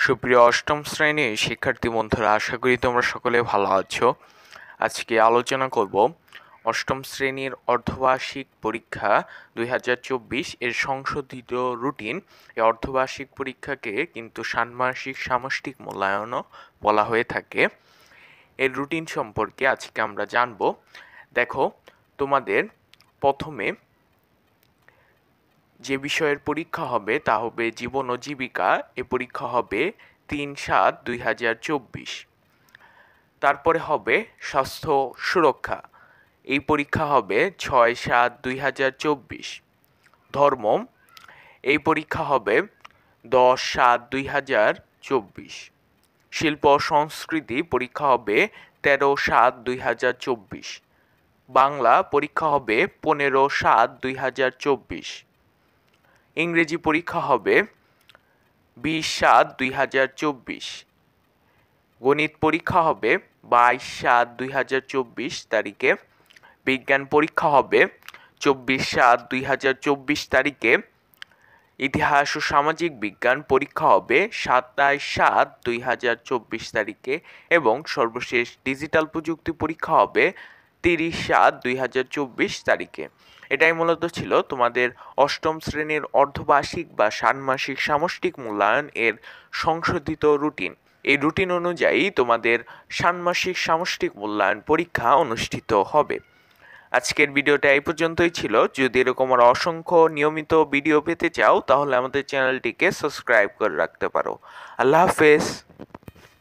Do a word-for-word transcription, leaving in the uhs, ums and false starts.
সুপ্রিয় অষ্টম শ্রেণীর শিক্ষার্থী বন্ধুরা, আশা করি তোমরা সকলে ভালো আছো। আজকে আলোচনা করব অষ্টম শ্রেণীর অর্ধবার্ষিক পরীক্ষা দুই হাজার চব্বিশ এর সংশোধিত রুটিন। এই অর্ধবার্ষিক পরীক্ষাকে কিন্তু ষান্মাসিক সামষ্টিক মূল্যায়নও বলা হয়ে থাকে। এর রুটিন সম্পর্কে আজকে আমরা জানব। দেখো, তোমাদের প্রথমে যে বিষয়ের পরীক্ষা হবে তা হবে জীবন ও জীবিকা। এ পরীক্ষা হবে তিন সাত দুই হাজার চব্বিশ। তারপরে হবে স্বাস্থ্য সুরক্ষা। এই পরীক্ষা হবে ছয় সাত দুই হাজার চব্বিশ। ধর্ম, এই পরীক্ষা হবে দশ সাত দুই হাজার চব্বিশ। শিল্প ও সংস্কৃতি পরীক্ষা হবে তেরো সাত দুই হাজার চব্বিশ। বাংলা পরীক্ষা হবে পনেরো সাত দুই হাজার চব্বিশ। ইংরেজি পরীক্ষা হবে বিশ সাত দুই হাজার চব্বিশ। গণিত পরীক্ষা হবে বাইশ সাত দুই হাজার চব্বিশ তারিখে। বিজ্ঞান পরীক্ষা হবে চব্বিশ সাত দুই হাজার চব্বিশ তারিখে। ইতিহাস ও সামাজিক বিজ্ঞান পরীক্ষা হবে সাতাশ সাত দুই হাজার চব্বিশ তারিখে এবং সর্বশেষ ডিজিটাল প্রযুক্তি পরীক্ষা হবে তিরিশ সাত দুই হাজার চব্বিশ তারিখে। এটাই মূলত ছিল তোমাদের অষ্টম শ্রেণীর অর্ধবার্ষিক বা ষান্মাসিক সামষ্টিক মূল্যায়ন এর সংশোধিত রুটিন। এই রুটিন অনুযায়ী তোমাদের ষান্মাসিক সামষ্টিক মূল্যায়ন পরীক্ষা অনুষ্ঠিত হবে। আজকের ভিডিওটা এই পর্যন্তই ছিল। যদি এরকম আর অসংখ্য নিয়মিত ভিডিও পেতে চাও তাহলে আমাদের চ্যানেলটিকে সাবস্ক্রাইব করে রাখতে পারো। আল্লাহ হাফেজ।